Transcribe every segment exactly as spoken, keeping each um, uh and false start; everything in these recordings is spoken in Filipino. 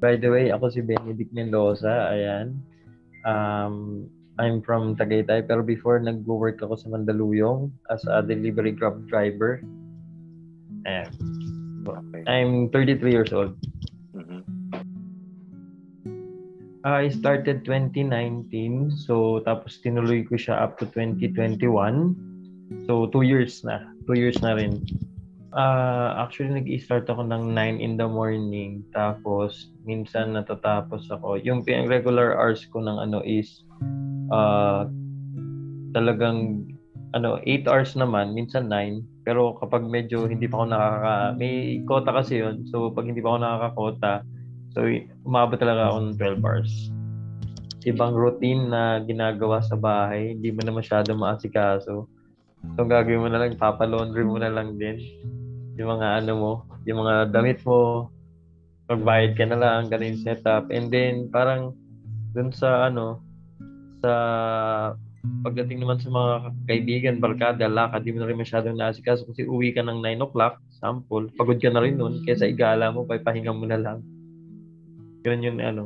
By the way, ako si Benedick Mendoza. Ayan. Um, I'm from Tagaytay, pero before nag-work ako sa Mandaluyong as a delivery Grab driver. Ayan. Okay. I'm thirty-three years old. Mhm. I started twenty nineteen, so tapos tinuloy ko siya up to twenty twenty-one. So, two years na. Two years na rin. Ah, actually, nag-i-start ako ng nine in the morning. Tapos, minsan natatapos ako. Yung pin- regular hours ko ng ano is ah talagang ano eight hours naman, minsan nine. Pero kapag medyo hindi pa ako nakaka... May quota kasi yun. So, pag hindi pa ako nakakakota, so umabot talaga ako ng twelve hours. Ibang routine na ginagawa sa bahay, hindi mo na masyado maasikaso. So, ang gagawin mo na lang, papalaundry mo na lang din yung mga ano mo, yung mga damit mo, magbayad ka na lang, ganun yung setup. And then, parang dun sa ano, sa pagdating naman sa mga kaibigan, barkada, lakad, di mo na rin masyadong naasikaso kasi uwi ka ng nine o'clock, sample, pagod ka na rin nun, kesa igala mo, papahinga mo na lang. Ganun yun, ano.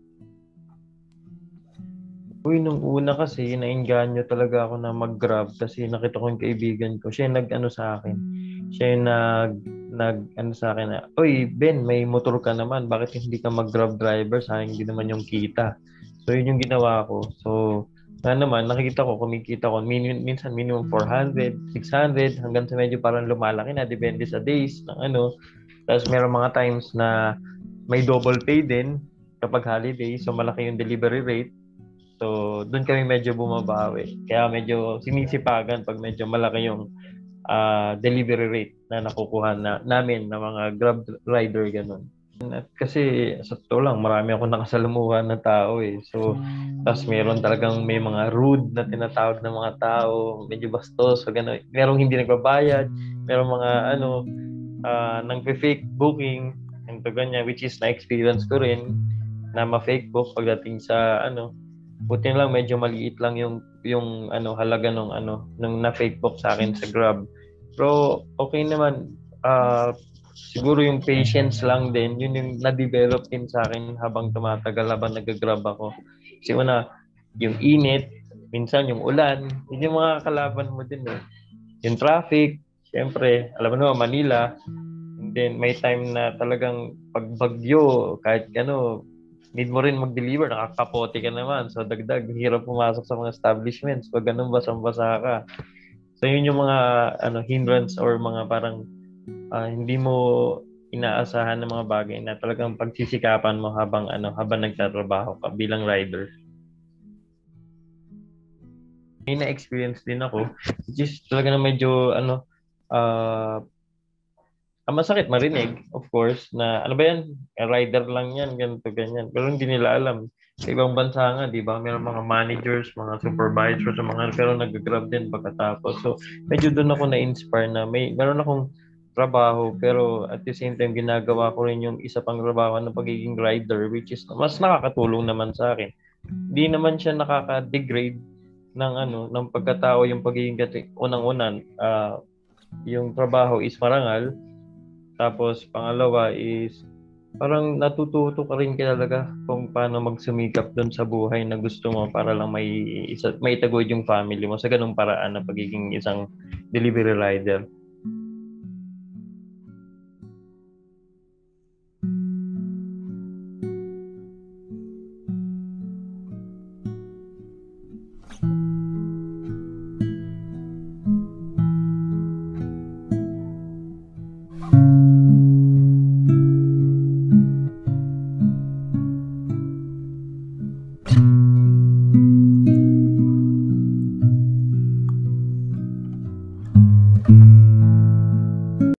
Uy, nung una kasi, nainganyo talaga ako na mag-grab kasi nakita ko yung kaibigan ko. Siya yung nag-ano sa akin. Siya yung nag, nag, ano sa akin na, Uy, Ben, may motor ka naman. Bakit hindi ka mag-grab driver? Sayang din naman yung kita. So, yun yung ginawa ko. So, na naman, nakikita ko, kumikita ko, min, minsan minimum four hundred, six hundred, hanggang sa medyo parang lumalaki na, depende sa days, ng ano. Tapos, meron mga times na may double pay din kapag holiday. So, malaki yung delivery rate. So, doon kami medyo bumabawi. Kaya medyo sinisipagan pag medyo malaki yung uh, delivery rate na nakukuha na, namin na mga Grab rider, ganun. At kasi sa totoo lang, marami ako nakasalamuhan na tao eh. So, tapos meron talagang may mga rude na tinatawag ng mga tao, medyo bastos, so gano'n. Merong hindi nagbabayad, merong mga ano, uh, nang fake booking, and to ganyan, which is na-experience ko rin na ma-fake book pagdating sa ano, buti lang medyo maliit lang yung yung ano halaga nung ano nung na fake book sa akin sa Grab. Pero okay naman, uh, siguro yung patience lang din yun yung na-develop din sa akin habang tumatagal, habang nag-grab ako. Kasi una, yung init, minsan yung ulan, yun yung mga kalaban mo din eh. Yung traffic, syempre, alam mo naman Manila, and then may time na talagang pagbagyo, kahit ano, need mo rin mag-deliver, nakakapote ka naman. So, dagdag, hirap pumasok sa mga establishments pag ganun basang-basa ka. So, yun yung mga ano hindrance or mga parang uh, hindi mo inaasahan ng mga bagay na talagang pagsisikapan mo habang ano habang nagtatrabaho ka bilang rider. May na-experience din ako, which is talaga na medyo ano, uh, ang masakit marinig, of course, na ano ba yan, rider lang yan, ganito, ganyan. Pero hindi nila alam. Sa ibang bansa nga, di ba, mayroong mga managers, mga supervisors, mga pero nag-grab din pagkatapos. So, medyo doon ako na-inspire na may, meron akong trabaho, pero at the same time, ginagawa ko rin yung isa pang trabaho ng pagiging rider, which is mas nakakatulong naman sa akin. Hindi naman siya nakaka-degrade ng ano, ng pagkatao, yung pagiging unang-unan, uh, yung trabaho is marangal. Tapos, pangalawa is, parang natututo ka rin talaga kung paano magsumikap doon sa buhay na gusto mo para lang may, isa, may itaguyod yung family mo sa ganung paraan na pagiging isang delivery rider.